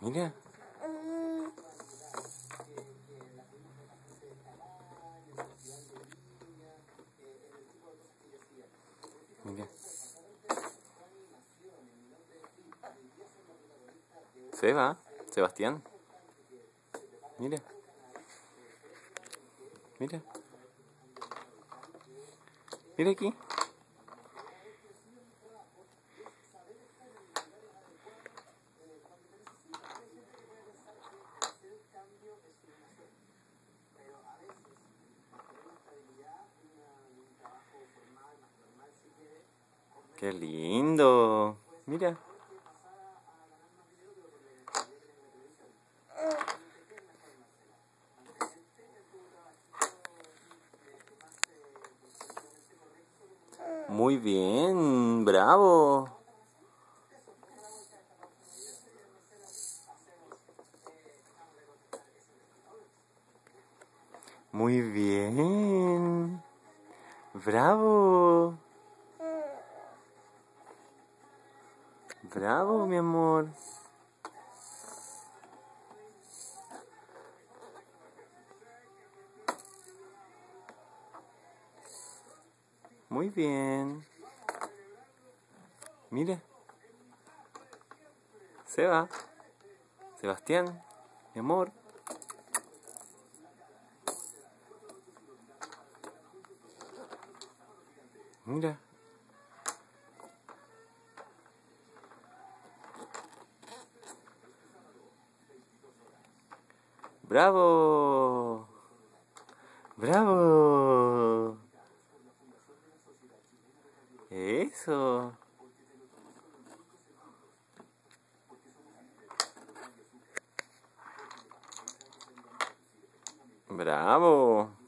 Mira. Mira. Sebastián. Mira. Mira. Mira aquí. Qué lindo. Mira. Muy bien, bravo. Muy bien. Bravo. Bravo, mi amor. Muy bien. Mira. Sebastián, mi amor. Mira. Bravo. Bravo. Eso. Bravo.